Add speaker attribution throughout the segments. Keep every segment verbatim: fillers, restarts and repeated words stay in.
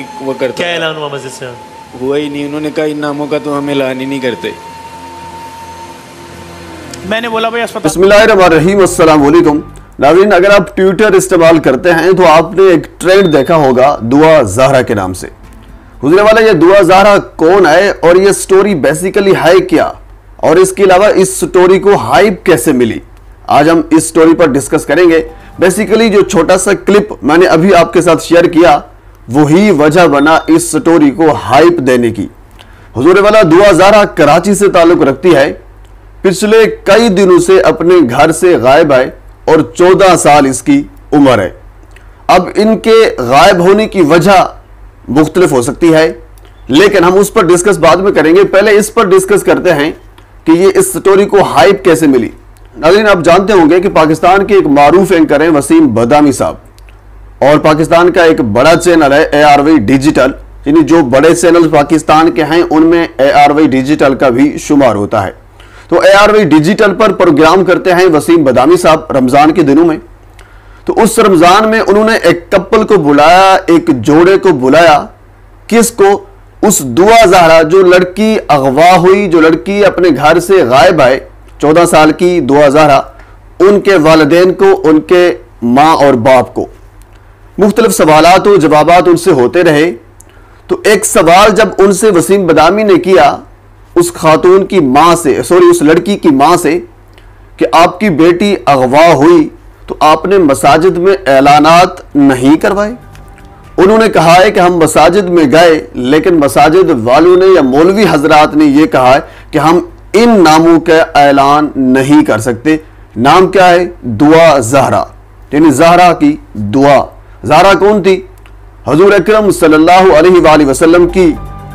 Speaker 1: वो करता।
Speaker 2: क्या ऐलान हुआ मस्जिद से?
Speaker 1: हुआ ही नहीं, उन्होंने कहा इन नामों का तो हम ऐलान ही नहीं करते।
Speaker 3: मैंने बोला भाई अस्पताल।
Speaker 4: बिस्मिल्लाहिर्रहमानिर्रहीम, अस्सलाम वालेकुम नाज़रीन। अगर आप ट्विटर इस्तेमाल करते हैं तो आपने एक ट्रेंड देखा होगा दुआ ज़हरा के नाम से। गुजरे वाला ये दुआ ज़हरा कौन है और ये स्टोरी बेसिकली है क्या, और इसके अलावा इस स्टोरी को हाइप कैसे मिली, आज हम इस स्टोरी पर डिस्कस करेंगे। बेसिकली जो छोटा सा क्लिप मैंने अभी आपके साथ शेयर किया वही वजह बना इस स्टोरी को हाइप देने की। हुजूर वाला दुआ ज़हरा कराची से ताल्लुक रखती है। पिछले कई दिनों से अपने घर से गायब है और चौदह साल इसकी उम्र है। अब इनके गायब होने की वजह मुख्तलिफ हो सकती है, लेकिन हम उस पर डिस्कस बाद में करेंगे। पहले इस पर डिस्कस करते हैं कि ये इस स्टोरी को हाइप कैसे मिली। नाज़रीन, आप जानते होंगे कि पाकिस्तान के एक मारूफ एंकर हैं वसीम बदामी साहब, और पाकिस्तान का एक बड़ा चैनल है ए आर वाई डिजिटल, यानी जो बड़े चैनल पाकिस्तान के हैं उनमें ए आर वाई डिजिटल का भी शुमार होता है। तो ए आर वाई डिजिटल पर प्रोग्राम करते हैं वसीम बदामी साहब रमजान के दिनों में। तो उस रमजान में उन्होंने एक कपल को बुलाया, एक जोड़े को बुलाया। किसको? उस दुआ ज़हरा जो लड़की अगवा हुई, जो लड़की अपने घर से गायब है, चौदह साल की दुआ ज़हरा, उनके वालिदैन को, उनके माँ और बाप को। मुख्तलिफ सवालात और जवाबात उनसे होते रहे। तो एक सवाल जब उनसे वसीम बदामी ने किया उस खातून की माँ से, सॉरी उस लड़की की माँ से, कि आपकी बेटी अगवा हुई तो आपने मसाजिद में ऐलानात नहीं करवाए। उन्होंने कहा है कि हम मसाजिद में गए, लेकिन मसाजिद वालों ने या मौलवी हजरात ने यह कहा है कि हम इन नामों का ऐलान नहीं कर सकते। नाम क्या है? दुआ ज़हरा, यानी ज़हरा की दुआ। ज़हरा कौन थी? हजूर अकरम सल्लल्लाहु अलैहि वसल्लम की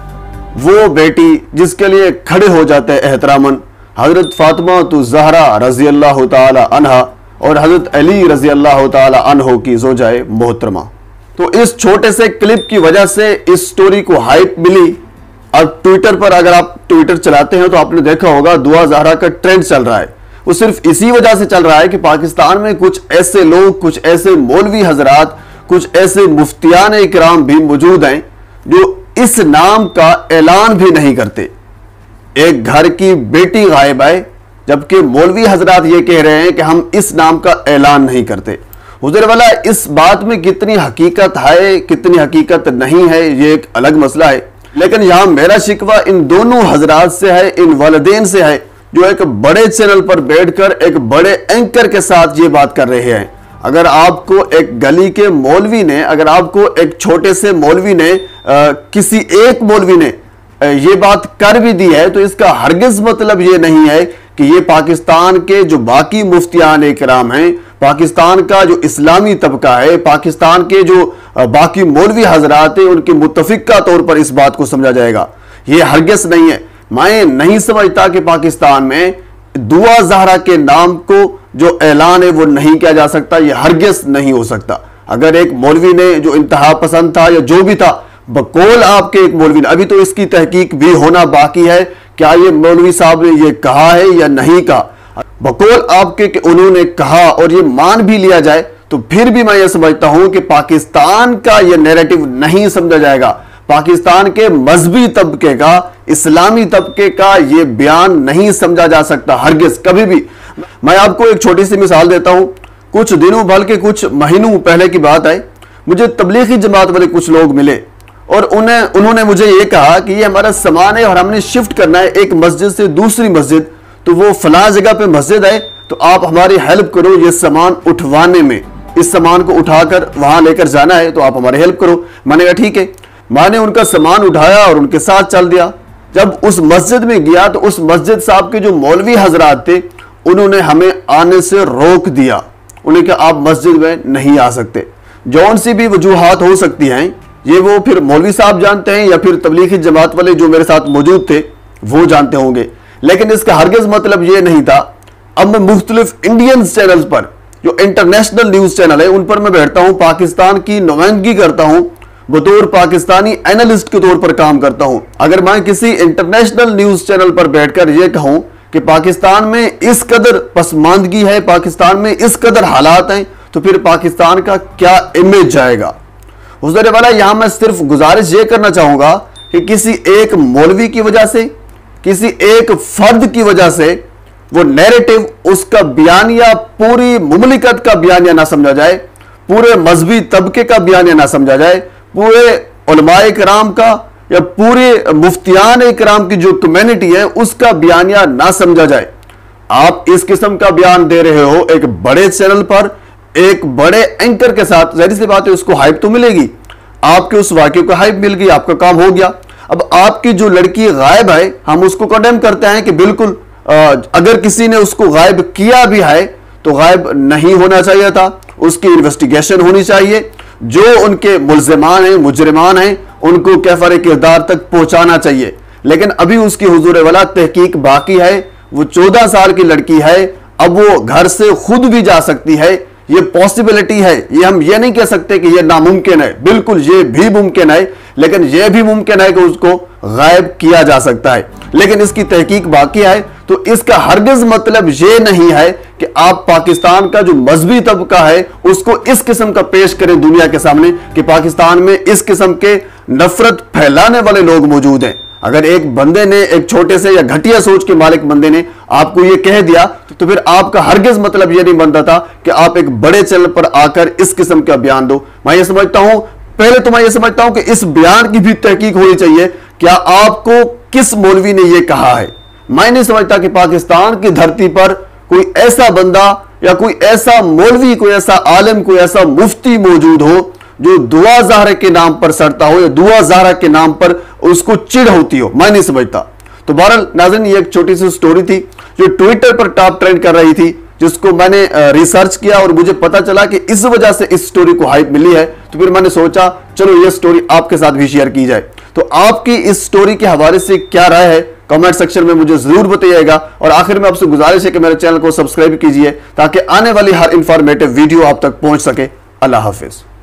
Speaker 4: वो बेटी जिसके लिए खड़े हो जाते हैं एहतरामन हजरत फातिमा तो ज़हरा रज़ी अल्लाह ताला अन्हा और हजरत अली रज़ी अल्लाह ताला अन्हो की ज़ौजाए मोहतरमा। तो इस छोटे से क्लिप की वजह से इस स्टोरी को हाइप मिली। अब ट्विटर पर अगर आप ट्विटर चलाते हैं तो आपने देखा होगा दुआ ज़हरा का ट्रेंड चल रहा है। वो सिर्फ इसी वजह से चल रहा है कि पाकिस्तान में कुछ ऐसे लोग, कुछ ऐसे मौलवी हजरात, कुछ ऐसे मुफ्तियान इकराम भी मौजूद हैं जो इस नाम का ऐलान भी नहीं करते। एक घर की बेटी गायब है, जबकि मौलवी हजरात ये कह रहे हैं कि हम इस नाम का ऐलान नहीं करते। हुजूर वाला इस बात में कितनी हकीकत है, कितनी हकीकत नहीं है, ये एक अलग मसला है। लेकिन यहां मेरा शिकवा इन दोनों हजरात से है, इन वालिदैन से है, जो एक बड़े चैनल पर बैठकर एक बड़े एंकर के साथ ये बात कर रहे हैं। अगर आपको एक गली के मौलवी ने, अगर आपको एक छोटे से मौलवी ने, आ, किसी एक मौलवी ने ये बात कर भी दी है, तो इसका हरगिज मतलब ये नहीं है कि ये पाकिस्तान के जो बाकी मुफ्तियान इकराम हैं, पाकिस्तान का जो इस्लामी तबका है, पाकिस्तान के जो बाकी मौलवी हजरात हैं, उनके मुत्तफिका तौर पर इस बात को समझा जाएगा। ये हरगिज नहीं है। मैं नहीं समझता कि पाकिस्तान में दुआ ज़हरा के नाम को जो ऐलान है वो नहीं किया जा सकता। ये हरगिज नहीं हो सकता। अगर एक मौलवी ने जो इंतहा पसंद था या जो भी था, बकौल आपके एक मौलवी ने, अभी तो इसकी तहकीक भी होना बाकी है, क्या ये मौलवी साहब ने ये कहा है या नहीं कहा। बकौल आपके कि उन्होंने कहा और ये मान भी लिया जाए, तो फिर भी मैं ये समझता हूं कि पाकिस्तान का ये नैरेटिव नहीं समझा जाएगा। पाकिस्तान के मजहबी तबके का, इस्लामी तबके का ये बयान नहीं समझा जा सकता हरगिज कभी भी। मैं आपको एक छोटी सी मिसाल देता हूं। कुछ दिनों बल्कि कुछ महीनों पहले की बात है, मुझे तबलीगी जमात वाले कुछ लोग मिले और उन्हें उन्होंने मुझे ये कहा कि ये हमारा सामान है और हमने शिफ्ट करना है एक मस्जिद से दूसरी मस्जिद, तो वो फलां जगह पे मस्जिद है, तो आप हमारी हेल्प करो ये सामान उठवाने में, इस सामान को उठाकर वहां लेकर जाना है, तो आप हमारी हेल्प करो। मैंने कहा ठीक है। मैंने उनका सामान उठाया और उनके साथ चल दिया। जब उस मस्जिद में गया तो उस मस्जिद साहब के जो मौलवी हजरात थे उन्होंने हमें आने से रोक दिया। उन्हें कहा आप मस्जिद में नहीं आ सकते। जौन सी भी वजूहात हो सकती हैं, ये वो फिर मौलवी साहब जानते हैं या फिर तबलीगी जमात वाले जो मेरे साथ मौजूद थे वो जानते होंगे, लेकिन इसका हरगिज मतलब ये नहीं था। अब मैं मुख्तलिफ इंडियन चैनल पर, जो इंटरनेशनल न्यूज चैनल है, उन पर मैं बैठता हूं, पाकिस्तान की नुमाइंदगी करता हूं, बतौर पाकिस्तानी एनालिस्ट के तौर पर काम करता हूं। अगर मैं किसी इंटरनेशनल न्यूज चैनल पर बैठकर यह कहूं कि पाकिस्तान में इस कदर पसमानदगी है, पाकिस्तान में इस कदर हालात हैं, तो फिर पाकिस्तान का क्या इमेज जाएगा। हुजूर वाला यहां मैं सिर्फ गुजारिश ये करना चाहूंगा कि किसी एक मौलवी की वजह से, किसी एक फर्द की वजह से वो नैरेटिव, उसका बयानिया पूरी मुमलिकत का बयानिया ना समझा जाए, पूरे मजहबी तबके का बयानिया ना समझा जाए, पूरे उलमाए किराम का या पूरे मुफ्तियान किराम की जो कम्युनिटी है उसका बयानिया ना समझा जाए। आप इस किस्म का बयान दे रहे हो एक बड़े चैनल पर, एक बड़े एंकर के साथ, जाहिर सी बात है उसको हाइप तो मिलेगी। आपके उस वाक्य को हाइप मिल गई, आपका काम हो गया। अब आपकी जो लड़की गायब है, हम उसको कंडेम करते हैं कि बिल्कुल अगर किसी ने उसको गायब किया भी है तो गायब नहीं होना चाहिए था, उसकी इन्वेस्टिगेशन होनी चाहिए, जो उनके मुल्जिमान हैं, मुजरिमान हैं, उनको कैफर किरदार तक पहुंचाना चाहिए। लेकिन अभी उसकी हुजूर वाला तहकीक बाकी है। वो चौदह साल की लड़की है, अब वो घर से खुद भी जा सकती है, ये पॉसिबिलिटी है। ये हम ये नहीं कह सकते कि ये नामुमकिन है, बिल्कुल ये भी मुमकिन है, लेकिन ये भी मुमकिन है कि उसको गायब किया जा सकता है। लेकिन इसकी तहकीक बाकी है, तो इसका हरगिज मतलब ये नहीं है कि आप पाकिस्तान का जो मजहबी तबका है उसको इस किस्म का पेश करें दुनिया के सामने कि पाकिस्तान में इस किस्म के नफरत फैलाने वाले लोग मौजूद हैं। अगर एक बंदे ने, एक छोटे से या घटिया सोच के मालिक बंदे ने आपको यह कह दिया तो फिर आपका हरगिज मतलब यह नहीं बनता था कि आप एक बड़े चैनल पर आकर इस किस्म का बयान दो। मैं ये समझता हूं, पहले तो मैं ये समझता हूं कि इस बयान की भी तहकीक होनी चाहिए, क्या आपको किस मौलवी ने यह कहा है। मैं नहीं समझता कि पाकिस्तान की धरती पर कोई ऐसा बंदा या कोई ऐसा मौलवी, कोई ऐसा आलिम, कोई ऐसा मुफ्ती मौजूद हो जो दुआ ज़हरा के नाम पर सड़ता हो या दुआ ज़हरा के नाम पर उसको चिढ़ होती हो। मैं नहीं समझता। तो बहरहाल नाज़रीन, ये एक छोटी सी स्टोरी थी जो ट्विटर पर टॉप ट्रेंड कर रही थी, जिसको मैंने रिसर्च किया और मुझे पता चला कि इस वजह से इस स्टोरी को हाइप मिली है। तो फिर मैंने सोचा चलो ये स्टोरी आपके साथ भी शेयर की जाए। तो आपकी इस स्टोरी के हवाले से क्या राय है कमेंट सेक्शन में मुझे जरूर बताइएगा। और आखिर में आपसे गुजारिश है कि मेरे चैनल को सब्सक्राइब कीजिए ताकि आने वाली हर इंफॉर्मेटिव वीडियो आप तक पहुंच सके। अल्लाह हाफिज।